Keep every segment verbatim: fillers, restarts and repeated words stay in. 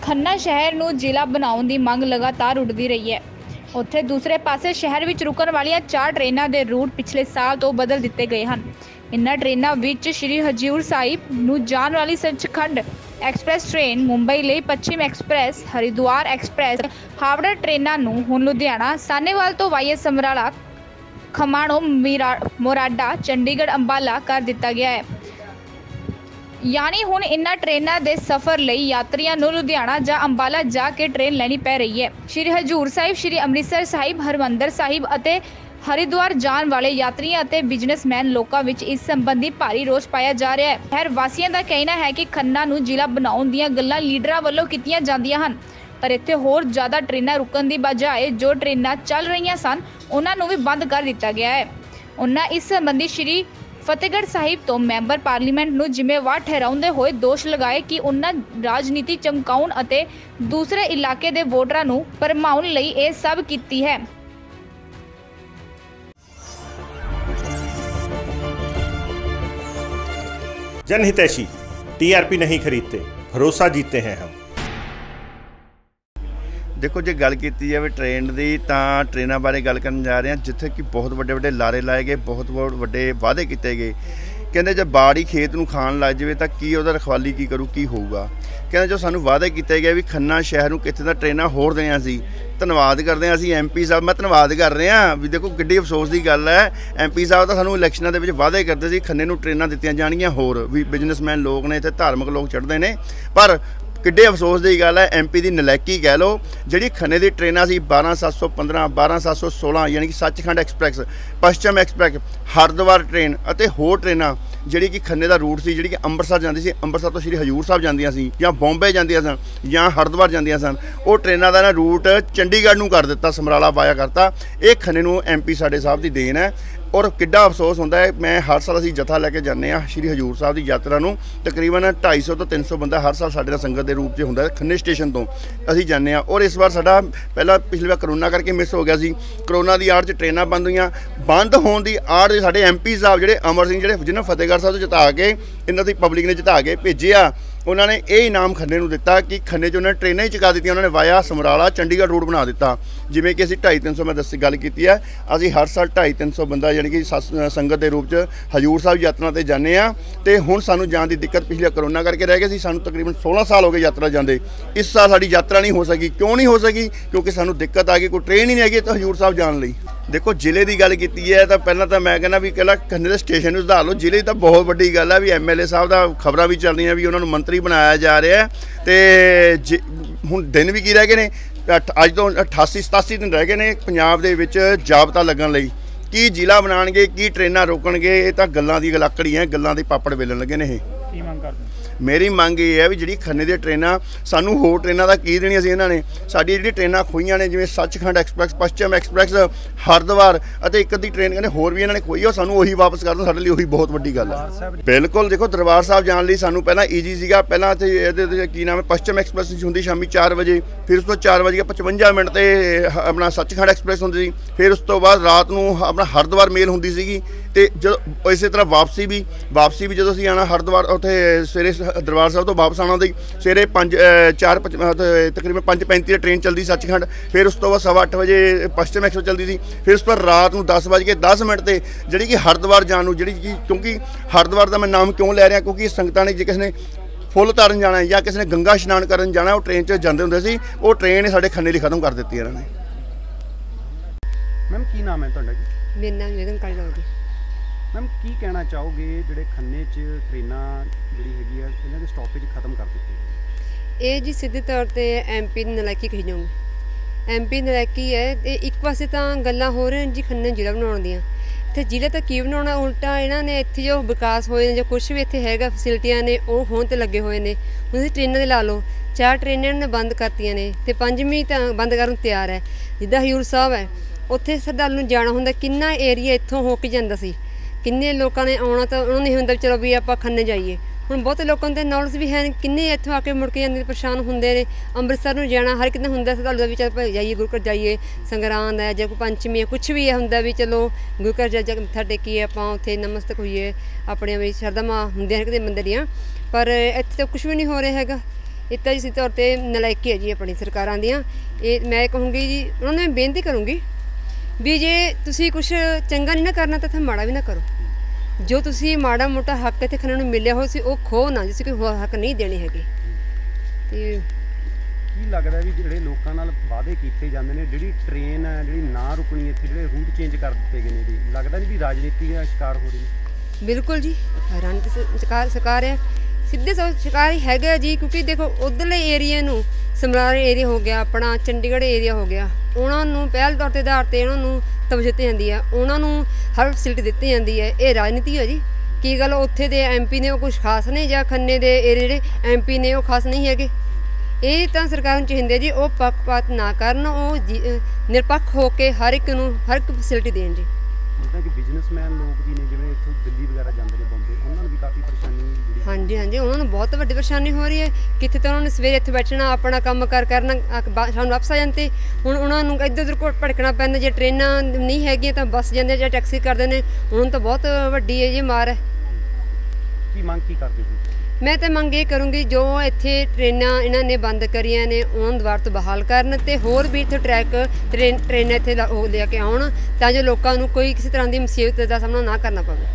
खन्ना शहर नूं जिला बनाउण दी मंग लगातार उठदी रही है। उत्थे दूसरे पासे शहर विच रुकण वालियां चार ट्रेनां दे रूट पिछले साल तो बदल दिते गए हैं। इन्हां ट्रेनां विच श्री हजूर साहिब नूं जाण वाली सचखंड एक्सप्रैस ट्रेन, मुंबई लई पश्चिम एक्सप्रैस, हरिद्वार एक्सप्रैस, हावड़ा ट्रेनां नूं हुण लुधियाना सानेवाल तो वाईए समराला, खमाणों, मोराडा, चंडीगढ़, अंबाला कर दिता गया है। यानी हुण इन्हां ट्रेनां दे सफ़र लई यात्रियों नूं लुधियाना जां अंबाला जाके ट्रेन लैनी पै रही है। श्री हजूर साहिब, श्री अमृतसर साहिब, हरमंदर साहिब अते हरिद्वार जाण वाले यात्रियों अते बिजनेसमैन लोकां विच इस संबंधी भारी रोष पाया जा रहा है। शहर वासियों का कहना है कि खन्ना नूं जिला बनाउण दीआं गल्लां लीडरां वल्लों कीतीआं जांदियां हन, पर इत्थे होर ज़्यादा ट्रेनां रुकण दी बजाए जो ट्रेनां चल रही सन उन्हां नूं वी बंद कर दिता गया है। उन्हां इस संबंधी श्री फतेहगढ़ साहिब तो मैंबर पार्लीमेंट नूं जिम्मेवार ठहराउंदे होए दोष लगाए कि उन्हां राजनीति चमकाउण अते दूसरे इलाके दे वोटरां नूं भरमाउण लई इह सब कीती है। जनहितैषी, टीआरपी नहीं खरीदते, भरोसा जीतते हैं हम। देखो जे गल की जाए ट्रेन की तो ट्रेनों बारे गल करन जा रहे हैं जिथे कि बहुत वड्डे वड्डे लारे लाए गए, बहुत बहुत वड्डे वादे किए गए। कहते जब बाड़ी खेत नूं खाण लग जाए तो की उहदा रखवाली की करू की होऊगा। कहते जो सानू वादे किए गए भी खन्ना शहर नूं कित्थे तां ट्रेनां होर देनियां सी। धन्नवाद करते हैं असीं एम पी साहब, मैं धन्नवाद कर रहे हैं भी देखो किड्डी अफसोस की गल है। एम पी साहब तो सानू इलैक्शनां दे विच वादे करते सी खन्ने नूं ट्रेनां दित्तियां जाणगीआं होर भी बिजनेसमैन लोग ने इत्थे धार्मिक लोग चढ़दे ने, पर किड्डे अफसोस की गल है एम पी की नलैकी कह लो। जी खन्ने की ट्रेनां सी बारह सत्त सौ पंद्रह बारह सत्त सौ सोलह यानी कि Sachkhand express, Paschim express, Haridwar train अते होर ट्रेनां जी कि खन्ने का रूट सी, जी कि अंमृतसर जाती सी, अंमृतसर तो श्री हजूर साहब जांदियां सी या बॉम्बे जांदियां सन या हरिद्वार जांदियां सन, वो ट्रेनां का ना रूट चंडीगढ़ नूं कर दिता, समराला वाया करता। ये खन्ने नूं एम पी साडे साहब की देन है और किड्डा अफसोस होंदा है। मैं हर साल असीं जत्था लैके जाने आ श्री हजूर साहब की यात्रा नूं, तकरीबन ढाई सौ तो तीन सौ बंदा हर साल साडे नाल संगत के रूप में हुंदा है। खन्ने स्टेशन तो असीं जाने आ और इस बार साडा पहला पिछली बार करोना करके मिस हो गया सी। करोना की आड़ च ट्रेनां बंद हुईआं, बंद होने की आड़ च साडे एम पी साहब जिहड़े अमर सिंह जिहड़े जिन्होंने फतेहगढ़ साहब तो जिता के इन्हां दी पब्लिक ने जिता के भेजिआ, उन्होंने ये इनाम खन्ने नूं दिता कि खन्ने च उन्होंने ट्रेनां ही चुका दी, उन्होंने वाया समराला चंडीगढ़ रूट बना दिता। जिमें कि असीं ढाई तीन सौ मैं दस गल की है, असीं हर साल ढाई तीन सौ बंदा यानी कि संगत के रूप में हजूर साहब यात्रा पर जाने आ। तो हुण सानूं जाण की दिक्कत पिछले करोना करके रह गई सी, सानूं तकरीबन सोलह साल हो गए यात्रा जाते। इस साल साडी यात्रा नहीं हो सकी। क्यों नहीं हो सकी? क्योंकि सानूं दिक्कत आ गई, कोई ट्रेन ही नहीं हैगी तो हजूर साहब जाण लई। देखो जिले की गल की है तो पहला तो मैं कहना भी कहला खन्ने के स्टेशन सुधार लो। जिले तो बहुत वड्डी गल है भी एम एल ए साहब का खबरां भी चल रही भी उन्होंने मंत्री बनाया जा रहा है। तो हुण दिन भी की रह गए ने, अज तो अठासी सतासी दिन रह गए ने पंजाब दे विच जाबता लगन लई। की जिला बनाणगे, की ट्रेनां रोकणगे, ये तो गल्लां दी गलाकड़ी है, गल्लां दे पापड़ बेलन लगे ने। की मंग करदे? मेरी मंग ये है भी जी खन्ने दी ट्रेनां सानू होर ट्रेनां दा की देनी सी। इन्हां ने साडी जी ट्रेनां खोईआं ने जिवें सचखंड एक्सप्रैस, पश्चिम एक्सप्रैस, हरिद्वार अते एक अद्धी ट्रेन कहने होर भी इन्हां ने खोई, और सानू उही वापस कर दो, साडे लई उही बहुत वड्डी गल है। बिल्कुल देखो दरबार साहब जाण लई सानू पहलां ईजी सीगा। पहलां इत्थे इहदे की नाम है पश्चिम एक्सप्रैस हुंदी शामी चार बजे, फिर उस तो चार बजे पचवंजा मिनट ते अपना सचखंड एक्सप्रैस हुंदी सी, फिर उस तो बाद रात नूं अपना हरिद्वार मेल हुंदी सीगी। ते जो इस तरह वापसी भी वापसी भी जो असीं आना हरिद्वार उत्थे सवेरे दरबार साहब तो वापस आना होंदी सवेरे पंज चार तकरीबन पंज पैंती ट्रेन चलती सचखंड, फिर उस तो बाद सवा अठ बजे पश्चिम एक्सप्रैस चलती थी, फिर उस पर रात को दस बज के दस मिनट से जी कि हरिद्वार जाने जी कि क्योंकि हरिद्वार का मैं नाम क्यों लै रहा क्योंकि संगतां ने जे किसी ने फुल तारन जाना है या किसी ने गंगा इशनान करन जाना है, वो ट्रेन च जाते होंदे सी, वो ट्रेन साडे खन्ने लई खत्म कर दी इन्होंने। मैम की नाम है तुहाडा? मेरा नाम वेदन काली लाउडी। मैम की कहना चाहोगे जिहड़े खन्ने च ट्रेनां जिहड़ी हैगी आ इन्हां दे स्टॉपेज खत्म कर दित्ते? ये जी सीधे तौर पर एम पी की नलायकी कही जाऊँगी। एम पी नलायकी है। एक पासे तो गल्लां हो रही जी खन्ने जिला बनाउण दियां, इत्थे जिले तो की बनाउणा, उल्टा इन्हां ने इत्थे जो विकास होए ने जो कुछ भी इत्थे हैगा फैसिलिटियां ने वो होण ते लगे हुए ने। हुण ट्रेनां दे ला लो, चार ट्रेनां ने बंद करतियां ने ते पंजवीं तां बंद करन तैयार है। जिद्दां हजूर साहब है उत्थे श्रद्धालु नूं जाना हुंदा, किन्ना एरिया इत्थों हो के जांदा सी, किन्ने लोगों ने आना तो उन्होंने नहीं होंदा चलो भी आपां खन्ने जाइए। हुण बहुत लोगों को नॉलेज भी है, किन्ने इत्थों आके मुड़ के जांदे परेशान हुंदे ने। अमृतसर नूं जाना हर किन्ने हुंदा श्रद्धालु दा भी चल भाई जाइए गुरघर जाइए, संगरांद है जां कोई पंचमी है कुछ भी है हुंदा भी चलो गुरघर जा मत्था टेकीए आपां उत्थे नमस्तक होइए अपने भी शरधा मां हुंदियां हर किते मंदिर दियां, पर इत्थे तो कुछ भी नहीं हो रहा हैगा। ਇਹ ਤਾਂ ਜੀ ਤੌਰ 'ਤੇ ਨਲਾਇਕੀ ਹੈ ਜੀ ਆਪਣੀ ਸਰਕਾਰਾਂ ਦੀਆਂ। ਇਹ ਮੈਂ ਕਹੂੰਗੀ ਜੀ, ਉਹਨਾਂ ਨੂੰ ਮੈਂ ਬੇਨਤੀ ਕਰੂੰਗੀ ਵੀ ਜੇ ਤੁਸੀਂ ਕੁਛ ਚੰਗਾ ਨਹੀਂ ਨਾ ਕਰਨਾ ਤਾਂ ਇੱਥੇ ਮਾੜਾ ਵੀ ਨਾ ਕਰੋ। ਜੋ ਤੁਸੀਂ ਮਾੜਾ ਮੋਟਾ ਹੱਕ ਇੱਥੇ ਖੰਨੇ ਨੂੰ ਮਿਲਿਆ ਹੋ ਸੀ ਉਹ ਖੋ ਨਾ, ਜਿਸ ਕੋਈ ਹੋਰ ਹੱਕ ਨਹੀਂ ਦੇਣੇ ਹੈਗੇ। ਤੇ ਕੀ ਲੱਗਦਾ ਵੀ ਜਿਹੜੇ ਲੋਕਾਂ ਨਾਲ ਵਾਅਦੇ ਕੀਤੇ ਜਾਂਦੇ ਨੇ, ਜਿਹੜੀ ਟ੍ਰੇਨ ਹੈ ਜਿਹੜੀ ਨਾ ਰੁਕਣੀ, ਇੱਥੇ ਜਿਹੜੇ ਰੂਟ ਚੇਂਜ ਕਰ ਦਿੱਤੇ ਗਏ ਨੇ ਜੀ, ਲੱਗਦਾ ਨਹੀਂ ਵੀ ਰਾਜਨੀਤੀ ਦਾ ਸ਼ਿਕਾਰ ਹੋ ਰਹੀ ਹੈ? ਬਿਲਕੁਲ ਜੀ, ਰਾਜਨੀਤੀ ਸ਼ਿਕਾਰ ਸ਼ਿਕਾਰ ਹੈ, ਸਿੱਧੇ ਸੌ ਸ਼ਿਕਾਰ ਹੀ ਹੈਗਾ ਜੀ। ਕਿਉਂਕਿ ਦੇਖੋ ਉੱਧਰਲੇ ਏਰੀਏ ਨੂੰ, ਸਮਰਾਲੇ ਏਰੀਆ ਹੋ ਗਿਆ, ਆਪਣਾ ਚੰਡੀਗੜ੍ਹ ਏਰੀਆ ਹੋ ਗਿਆ, ਉਹਨਾਂ ਨੂੰ ਪਹਿਲ ਤੌਰ 'ਤੇ ਆਧਾਰ 'ਤੇ ਉਹਨਾਂ ਨੂੰ ਤਵੱਜੋ ਦਿੱਤੀ ਜਾਂਦੀ ਹੈ, ਉਹਨਾਂ ਨੂੰ ਹਰ ਫੈਸਿਲਿਟੀ ਦਿੱਤੀ ਜਾਂਦੀ ਹੈ। ਇਹ ਰਾਜਨੀਤੀ ਹੈ ਜੀ। ਕੀ ਗੱਲ ਉੱਥੇ ਦੇ ਐਮ ਪੀ ਨੇ ਉਹ ਕੁਛ ਖਾਸ ਨੇ, ਜਾਂ ਖੰਨੇ ਦੇ ਏਰੀਏ ਜਿਹੜੇ ਐਮ ਪੀ ਨੇ ਉਹ ਖਾਸ ਨਹੀਂ ਹੈਗੇ? ਇਹ ਤਾਂ ਸਰਕਾਰ ਨੂੰ ਚਾਹੀਦਾ ਜੀ ਉਹ ਪੱਖਪਾਤ ਨਾ ਕਰਨ, ਉਹ ਨਿਰਪੱਖ ਹੋ ਕੇ ਹਰ ਇੱਕ ਨੂੰ ਹਰ ਇੱਕ ਫੈਸਿਲਿਟੀ ਦੇਣ ਜੀ। ਜਿੱਦਾਂ ਕਿ ਬਿਜ਼ਨਸਮੈਨ ਲੋਕ ਵੀ ਨੇ, ਜਿਵੇਂ ਇੱਥੋਂ ਦਿੱਲੀ ਵਗੈਰਾ ਜਾਂਦੇ ਨੇ, ਬੰਬੇ, ਉਹਨਾਂ ਨੂੰ ਵੀ ਕਾਫੀ ਪਰੇਸ਼ਾਨੀ ਜਿਹੜੀ? ਹਾਂਜੀ ਹਾਂਜੀ, ਉਹਨਾਂ ਨੂੰ ਬਹੁਤ ਵੱਡੀ ਪਰੇਸ਼ਾਨੀ ਹੋ ਰਹੀ ਹੈ। ਕਿੱਥੇ ਤਾਂ ਉਹਨਾਂ ਨੇ ਸਵੇਰੇ ਇੱਥੇ ਬੈਠਣਾ, ਆਪਣਾ ਕੰਮ ਕਾਰ ਕਰਨਾ, ਸ਼ਾਮ ਨੂੰ ਵਾਪਸ ਆ ਜਾਂਦੇ। ਹੁਣ ਉਹਨਾਂ ਨੂੰ ਇੱਧਰ ਉੱਧਰ ਭਟਕਣਾ ਪੈਂਦਾ। ਜੇ ਟ੍ਰੇਨਾਂ ਨਹੀਂ ਹੈਗੀਆਂ ਤਾਂ ਬੱਸ ਜਾਂਦੇ ਜਾਂ ਟੈਕਸੀ ਕਰਦੇ ਨੇ। ਉਹਨਾਂ ਨੂੰ ਤਾਂ ਬਹੁਤ ਵੱਡੀ ਹੈ ਜੀ ਮਾਰ ਹੈ। ਕੀ ਮੰਗ ਕੀ ਕਰਦੇ ਹੋ? ਮੈਂ ਤਾਂ ਮੰਗ ਇਹ ਕਰੂੰਗੀ ਜੋ ਇੱਥੇ ਟ੍ਰੇਨਾਂ ਇਹਨਾਂ ਨੇ ਬੰਦ ਕਰੀਆਂ ਨੇ ਉਹਨਾਂ ਨੂੰ ਦੁਬਾਰਾ ਤੋਂ ਬਹਾਲ ਕਰਨ, ਅਤੇ ਹੋਰ ਵੀ ਇੱਥੇ ਟਰੈਕ ਟ੍ਰੇਨ ਟ੍ਰੇਨਾਂ ਇੱਥੇ ਉਹ ਲੈ ਕੇ ਆਉਣ ਤਾਂ ਜੋ ਲੋਕਾਂ ਨੂੰ ਕੋਈ ਕਿਸੇ ਤਰ੍ਹਾਂ ਦੀ ਮੁਸੀਬਤ ਦਾ ਸਾਹਮਣਾ ਨਾ ਕਰਨਾ ਪਵੇ।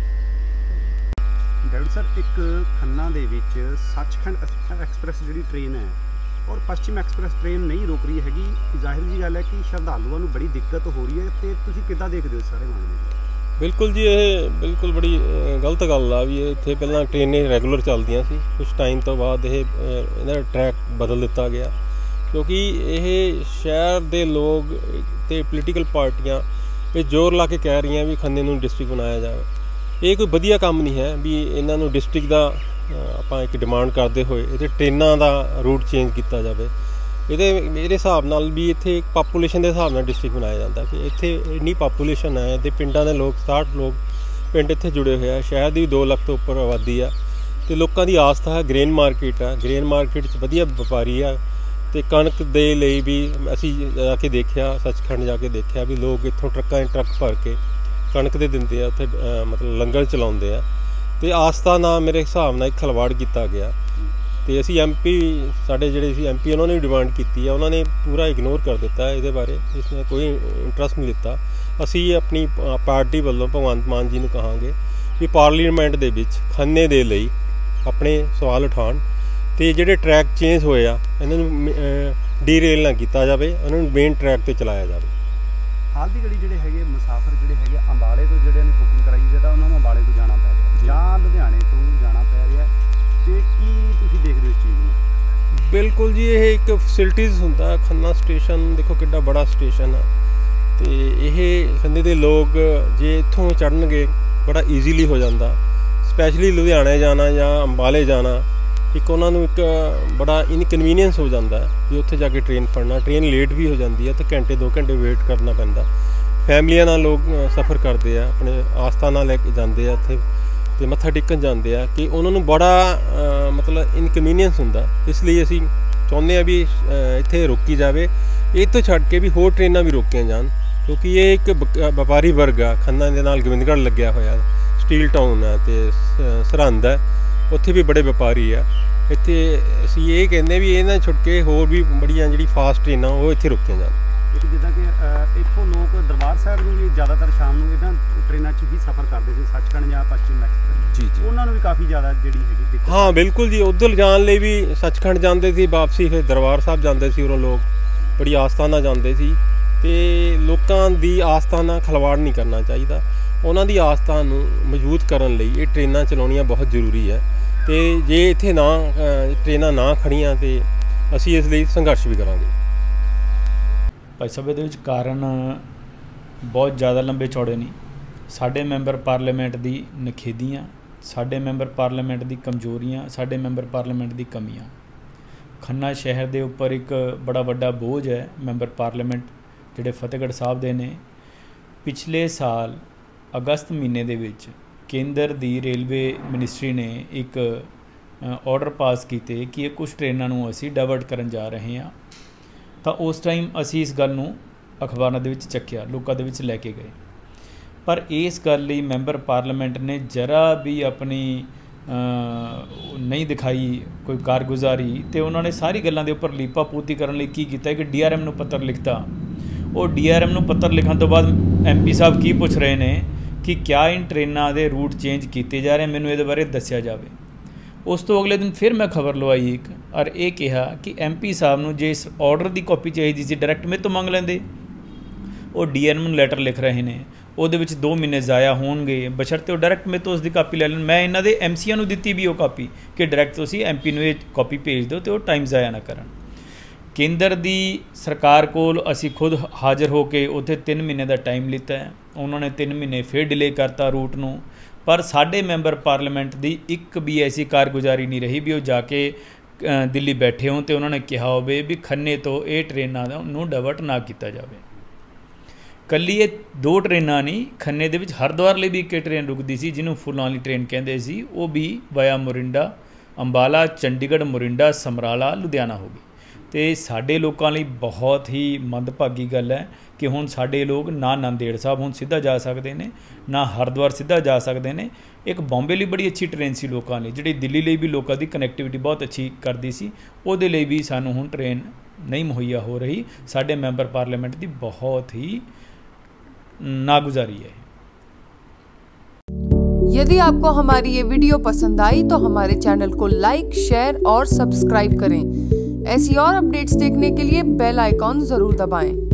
ਡਾਕਟਰ ਸਰ, ਇੱਕ ਖੰਨਾ ਦੇ ਵਿੱਚ ਸੱਚਖੰਡ ਐਕਸਪ੍ਰੈਸ ਜਿਹੜੀ ਟ੍ਰੇਨ ਹੈ ਔਰ ਪੱਛਮ ਐਕਸਪ੍ਰੈਸ ਟ੍ਰੇਨ ਨਹੀਂ ਰੁਕ ਰਹੀ ਹੈਗੀ। ਜ਼ਾਹਿਰ ਜੀ ਗੱਲ ਹੈ ਕਿ ਸ਼ਰਧਾਲੂਆਂ ਨੂੰ ਬੜੀ ਦਿੱਕਤ ਹੋ ਰਹੀ ਹੈ, ਅਤੇ ਤੁਸੀਂ ਕਿੱਦਾਂ ਦੇਖਦੇ ਹੋ ਸਾਰੇ ਮਾਮਲੇ ਨੂੰ? ਬਿਲਕੁਲ ਜੀ, ਇਹ ਬਿਲਕੁਲ ਬੜੀ ਗਲਤ ਗੱਲ ਆ ਵੀ ਇੱਥੇ ਪਹਿਲਾਂ ਟ੍ਰੇਨਾਂ ਰੈਗੂਲਰ ਚੱਲਦੀਆਂ ਸੀ, ਕੁਛ ਟਾਈਮ ਤੋਂ ਬਾਅਦ ਇਹ ਇਹਨਾਂ ਦਾ ਟਰੈਕ ਬਦਲ ਦਿੱਤਾ ਗਿਆ, ਕਿਉਂਕਿ ਇਹ ਸ਼ਹਿਰ ਦੇ ਲੋਕ ਅਤੇ ਪੋਲੀਟੀਕਲ ਪਾਰਟੀਆਂ ਇਹ ਜ਼ੋਰ ਲਾ ਕੇ ਕਹਿ ਰਹੀਆਂ ਵੀ ਖੰਨੇ ਨੂੰ ਡਿਸਟ੍ਰਿਕਟ ਬਣਾਇਆ ਜਾਵੇ। ਇਹ ਕੋਈ ਵਧੀਆ ਕੰਮ ਨਹੀਂ ਹੈ ਵੀ ਇਹਨਾਂ ਨੂੰ ਡਿਸਟ੍ਰਿਕਟ ਦਾ ਆਪਾਂ ਇੱਕ ਡਿਮਾਂਡ ਕਰਦੇ ਹੋਏ ਇਹਦੇ ਟ੍ਰੇਨਾਂ ਦਾ ਰੂਟ ਚੇਂਜ ਕੀਤਾ ਜਾਵੇ। ਇਹਦੇ ਮੇਰੇ ਹਿਸਾਬ ਨਾਲ ਵੀ ਇੱਥੇ ਪਾਪੂਲੇਸ਼ਨ ਦੇ ਹਿਸਾਬ ਨਾਲ ਡਿਸਟ੍ਰਿਕਟ ਬਣਾਇਆ ਜਾਂਦਾ ਕਿ ਇੱਥੇ ਇੰਨੀ ਪਾਪੂਲੇਸ਼ਨ ਹੈ ਅਤੇ ਪਿੰਡਾਂ ਦੇ ਲੋਕ ਸਤਾਹਠ ਲੋਕ ਪਿੰਡ ਇੱਥੇ ਜੁੜੇ ਹੋਏ ਆ। ਸ਼ਹਿਰ ਦੀ ਵੀ ਦੋ ਲੱਖ ਤੋਂ ਉੱਪਰ ਆਬਾਦੀ ਆ, ਅਤੇ ਲੋਕਾਂ ਦੀ ਆਸਥਾ ਹੈ ਗ੍ਰੇਨ ਮਾਰਕੀਟ ਆ। ਗ੍ਰੇਨ ਮਾਰਕੀਟ 'ਚ ਵਧੀਆ ਵਪਾਰੀ ਆ, ਅਤੇ ਕਣਕ ਦੇ ਲਈ ਵੀ ਅਸੀਂ ਜਾ ਕੇ ਦੇਖਿਆ, ਸੱਚਖੰਡ ਜਾ ਕੇ ਦੇਖਿਆ ਵੀ ਲੋਕ ਇੱਥੋਂ ਟਰੱਕਾਂ 'ਚ ਟਰੱਕ ਭਰ ਕੇ ਕਣਕ ਦੇ ਦਿੰਦੇ ਆ, ਉੱਥੇ ਮਤਲਬ ਲੰਗਰ ਚਲਾਉਂਦੇ ਆ, ਅਤੇ ਆਸਥਾ ਨਾਲ ਮੇਰੇ ਹਿਸਾਬ ਨਾਲ ਇੱਕ ਖਿਲਵਾੜ ਕੀਤਾ ਗਿਆ। ਅਤੇ ਅਸੀਂ ਐਮ ਪੀ ਸਾਡੇ ਜਿਹੜੇ ਸੀ ਐਮ ਪੀ ਉਹਨਾਂ ਨੇ ਵੀ ਡਿਮਾਂਡ ਕੀਤੀ ਆ, ਉਹਨਾਂ ਨੇ ਪੂਰਾ ਇਗਨੋਰ ਕਰ ਦਿੱਤਾ ਇਹਦੇ ਬਾਰੇ, ਇਸਨੇ ਕੋਈ ਇੰਟਰਸਟ ਨਹੀਂ ਲਿੱਤਾ। ਅਸੀਂ ਆਪਣੀ ਪਾਰਟੀ ਵੱਲੋਂ ਭਗਵੰਤ ਮਾਨ ਜੀ ਨੂੰ ਕਹਾਂਗੇ ਵੀ ਪਾਰਲੀਮੈਂਟ ਦੇ ਵਿੱਚ ਖੰਨੇ ਦੇ ਲਈ ਆਪਣੇ ਸਵਾਲ ਉਠਾਉਣ, ਅਤੇ ਜਿਹੜੇ ਟਰੈਕ ਚੇਂਜ ਹੋਏ ਆ ਇਹਨਾਂ ਨੂੰ ਡੀਰੇਲ ਨਾ ਕੀਤਾ ਜਾਵੇ, ਉਹਨਾਂ ਨੂੰ ਮੇਨ ਟਰੈਕ 'ਤੇ ਚਲਾਇਆ ਜਾਵੇ। ਹਾਲ ਦੀ ਘੜੀ ਜਿਹੜੇ ਹੈਗੇ ਮੁਸਾਫਰ ਜਿਹੜੇ ਹੈਗੇ ਅੰਬਾਲੇ ਤੋਂ ਜਿਹੜੇ ਨੇ ਬੁਕਿੰਗ ਕਰਾਈ ਹੈ ਤਾਂ ਉਹਨਾਂ ਨੂੰ ਅੰਬਾਲੇ ਤੋਂ ਜਾਣਾ ਪੈ ਰਿਹਾ ਜਾਂ ਲੁਧਿਆਣੇ ਤੋਂ ਜਾਣਾ ਪੈ ਰਿਹਾ, ਅਤੇ ਕੀ ਤੁਸੀਂ ਦੇਖਦੇ ਹੋ ਇਸ ਚੀਜ਼ ਨੂੰ? ਬਿਲਕੁਲ ਜੀ, ਇਹ ਇੱਕ ਫੈਸਿਲਿਟੀਜ਼ ਹੁੰਦਾ। ਖੰਨਾ ਸਟੇਸ਼ਨ ਦੇਖੋ ਕਿੱਡਾ ਬੜਾ ਸਟੇਸ਼ਨ ਆ, ਅਤੇ ਇਹ ਖੰਨੇ ਦੇ ਲੋਕ ਜੇ ਇੱਥੋਂ ਚੜ੍ਹਨਗੇ ਬੜਾ ਈਜ਼ੀਲੀ ਹੋ ਜਾਂਦਾ। ਸਪੈਸ਼ਲੀ ਲੁਧਿਆਣੇ ਜਾਣਾ ਜਾਂ ਅੰਬਾਲੇ ਜਾਣਾ ਇੱਕ ਉਹਨਾਂ ਨੂੰ ਇੱਕ ਬੜਾ ਇਨਕਨਵੀਨੀਅੰਸ ਹੋ ਜਾਂਦਾ ਹੈ ਵੀ ਉੱਥੇ ਜਾ ਕੇ ਟ੍ਰੇਨ ਫੜਨਾ। ਟ੍ਰੇਨ ਲੇਟ ਵੀ ਹੋ ਜਾਂਦੀ ਹੈ ਅਤੇ ਘੰਟੇ ਦੋ ਘੰਟੇ ਵੇਟ ਕਰਨਾ ਪੈਂਦਾ। ਫੈਮਲੀਆਂ ਨਾਲ ਲੋਕ ਸਫ਼ਰ ਕਰਦੇ ਆ, ਆਪਣੇ ਆਸਥਾ ਨਾਲ ਲੈ ਕੇ ਜਾਂਦੇ ਆ ਉੱਥੇ ਅਤੇ ਮੱਥਾ ਟੇਕਣ ਜਾਂਦੇ ਆ, ਕਿ ਉਹਨਾਂ ਨੂੰ ਬੜਾ ਮਤਲਬ ਇਨਕਨਵੀਨੀਅੰਸ ਹੁੰਦਾ। ਇਸ ਲਈ ਅਸੀਂ ਚਾਹੁੰਦੇ ਹਾਂ ਵੀ ਇੱਥੇ ਰੋਕੀ ਜਾਵੇ, ਇਹ ਤੋਂ ਛੱਡ ਕੇ ਵੀ ਹੋਰ ਟ੍ਰੇਨਾਂ ਵੀ ਰੋਕੀਆਂ ਜਾਣ, ਕਿਉਂਕਿ ਇਹ ਇੱਕ ਵਪਾਰੀ ਵਰਗ ਆ। ਖੰਨਾ ਦੇ ਨਾਲ ਗੋਬਿੰਦਗੜ੍ਹ ਲੱਗਿਆ ਹੋਇਆ, ਸਟੀਲ ਟਾਊਨ ਹੈ ਅਤੇ ਸਰਹੰਦ ਹੈ, ਉੱਥੇ ਵੀ ਬੜੇ ਵਪਾਰੀ ਆ। ਇੱਥੇ ਅਸੀਂ ਇਹ ਕਹਿੰਦੇ ਵੀ ਇਹਨਾਂ ਛੁੱਟ ਕੇ ਹੋਰ ਵੀ ਬੜੀਆਂ ਜਿਹੜੀ ਫਾਸਟ ਟ੍ਰੇਨਾਂ ਉਹ ਇੱਥੇ ਰੋਕੀਆਂ ਜਾਣ। ਇੱਕ ਜਿੱਦਾਂ ਕਿ ਇੱਥੋਂ ਲੋਕ ਦਰਬਾਰ ਸਾਹਿਬ ਨੂੰ ਵੀ ਜ਼ਿਆਦਾਤਰ ਸ਼ਾਮ ਨੂੰ ਇਹਨਾਂ ਟ੍ਰੇਨਾਂ 'ਚ ਹੀ ਸਫ਼ਰ ਕਰਦੇ ਸੀ, ਸੱਚਖੰਡ ਜਾਂ ਪੱਛਮ ਐਕਸਪ੍ਰੈਸ। ਜੀ ਜੀ, ਉਹਨਾਂ ਨੂੰ ਵੀ ਕਾਫੀ ਜ਼ਿਆਦਾ ਜਿਹੜੀ ਹੈਗੀ ਦਿੱਕਤ। ਹਾਂ ਬਿਲਕੁਲ ਜੀ, ਉੱਧਰ ਜਾਣ ਲਈ ਵੀ ਸੱਚਖੰਡ ਜਾਂਦੇ ਸੀ, ਵਾਪਸੀ ਫਿਰ ਦਰਬਾਰ ਸਾਹਿਬ ਜਾਂਦੇ ਸੀ। ਉਰੋਂ ਲੋਕ ਬੜੀ ਆਸਥਾ ਨਾਲ ਜਾਂਦੇ ਸੀ, ਅਤੇ ਲੋਕਾਂ ਦੀ ਆਸਥਾ ਨਾਲ ਖਿਲਵਾੜ ਨਹੀਂ ਕਰਨਾ ਚਾਹੀਦਾ। ਉਹਨਾਂ ਦੀ ਆਸਥਾ ਨੂੰ ਮਜ਼ਬੂਤ ਕਰਨ ਲਈ ਇਹ ਟ੍ਰੇਨਾਂ ਚਲਾਉਣੀਆਂ ਬਹੁਤ ਜ਼ਰੂਰੀ ਹੈ, ਅਤੇ ਜੇ ਇੱਥੇ ਨਾ ਟ੍ਰੇਨਾਂ ਨਾ ਖੜੀਆਂ ਤਾਂ ਅਸੀਂ ਇਸ ਲਈ ਸੰਘਰਸ਼ ਵੀ ਕਰਾਂਗੇ। ਭਾਈ ਸਾਹਿਬ, ਇਹਦੇ ਵਿੱਚ ਕਾਰਨ ਬਹੁਤ ਜ਼ਿਆਦਾ ਲੰਬੇ ਚੌੜੇ ਨਹੀਂ। ਸਾਡੇ ਮੈਂਬਰ ਪਾਰਲੀਮੈਂਟ ਦੀ ਨਖੇਧੀਆਂ, ਸਾਡੇ ਮੈਂਬਰ ਪਾਰਲੀਮੈਂਟ ਦੀ ਕਮਜ਼ੋਰੀਆਂ, ਸਾਡੇ ਮੈਂਬਰ ਪਾਰਲੀਮੈਂਟ ਦੀ ਕਮੀਆਂ। ਖੰਨਾ ਸ਼ਹਿਰ ਦੇ ਉੱਪਰ ਇੱਕ ਬੜਾ ਵੱਡਾ ਬੋਝ ਹੈ ਮੈਂਬਰ ਪਾਰਲੀਮੈਂਟ ਜਿਹੜੇ ਫਤਿਹਗੜ੍ਹ ਸਾਹਿਬ ਦੇ ਨੇ। ਪਿਛਲੇ ਸਾਲ ਅਗਸਤ ਮਹੀਨੇ ਦੇ ਵਿੱਚ ਕੇਂਦਰ ਦੀ ਰੇਲਵੇ ਮਿਨਿਸਟਰੀ ਨੇ ਇੱਕ ਆਰਡਰ ਪਾਸ ਕੀਤੇ ਕਿ ਇਹ ਕੁਛ ਟ੍ਰੇਨਾਂ ਨੂੰ ਅਸੀਂ ਡਾਇਵਰਟ ਕਰਨ ਜਾ ਰਹੇ ਹਾਂ। ਤਾਂ ਉਸ ਟਾਈਮ ਅਸੀਂ ਇਸ ਗੱਲ ਨੂੰ ਅਖਬਾਰਾਂ ਦੇ ਵਿੱਚ ਚੱਕਿਆ, ਲੋਕਾਂ ਦੇ ਵਿੱਚ ਲੈ ਕੇ ਗਏ, ਪਰ ਇਸ ਗੱਲ ਲਈ ਮੈਂਬਰ ਪਾਰਲੀਮੈਂਟ ਨੇ ਜਰਾ ਵੀ ਆਪਣੀ नहीं दिखाई कोई कारगुजारी, तो उन्होंने सारी गल्लां दे उपर लीपा पूर्ति करने लई की कीता कि डी आर एम नूं पत्र लिखता। वो डी आर एम नूं पत्र लिखण तो बाद एम पी साहब की पुछ रहे ने कि क्या इन ट्रेनां दे रूट चेंज किए जा रहे, मैनूं इहदे बारे दस्सिया जावे। उस तो अगले दिन फिर मैं खबर लवाई एक और ये कहा कि एम पी साहब नूं जे इस ऑर्डर की कॉपी चाहिए सी डायरैक्ट मेरे तो मंग लेंदे। वो डी आर एम नूं लैटर लिख रहे हैं, ਉਹਦੇ ਵਿੱਚ दो महीने ज़ाया होणगे बशर्ते ਉਹ डायरैक्ट मेरे तो उसकी कापी ले लैन। मैं इन्हां दे एम सीआं नूं दित्ती भी वो कापी कि डायरैक्ट तुसीं एम पी नूं ये कापी भेज दो, तो वो टाइम ज़ाया ना करन। केंद्र दी सरकार कोल असीं खुद हाज़र हो के उत्थे तीन महीने का टाइम लिता है, उन्होंने तीन महीने फिर डिले करता रूट नूं, पर साडे मैंबर पार्लीमेंट की एक भी ऐसी कारगुजारी नहीं रही भी वो जाके दिल्ली बैठे हों तो उन्होंने कहा होवे भी खन्ने तो ये ट्रेनां नूं डाइवर्ट ना किया जाए। कल्ली ये दो ट्रेनां नहीं, खन्ने दे विच हरिद्वार लिए भी एक ट्रेन रुकती सी जिन्होंने फुल्लां वाली ट्रेन कहते सी, वो भी वाया मोरिंडा अंबाला चंडीगढ़ मोरिंडा समराला लुधियाना हो गई। तो साडे लोकां लई बहुत ही मंदभागी गल है कि हुण साडे लोग ना नांदेड़ साहब हुण सीधा जा सकते हैं, ना हरिद्वार सीधा जा सकते हैं। एक बॉम्बे लिए बड़ी अच्छी ट्रेन सी लोकां लई, जिहड़ी दिल्ली लिए भी लोकां दी कनैक्टिविटी बहुत अच्छी करती सी, उहदे लई भी सानूं हुण ट्रेन नहीं मुहैया हो रही। साडे मैंबर पार्लीमेंट की बहुत ही नागुजारी है। यदि आपको हमारी ये वीडियो पसंद आई तो हमारे चैनल को लाइक, शेयर और सब्सक्राइब करें। ऐसी और अपडेट्स देखने के लिए बेल आइकॉन जरूर दबाएं।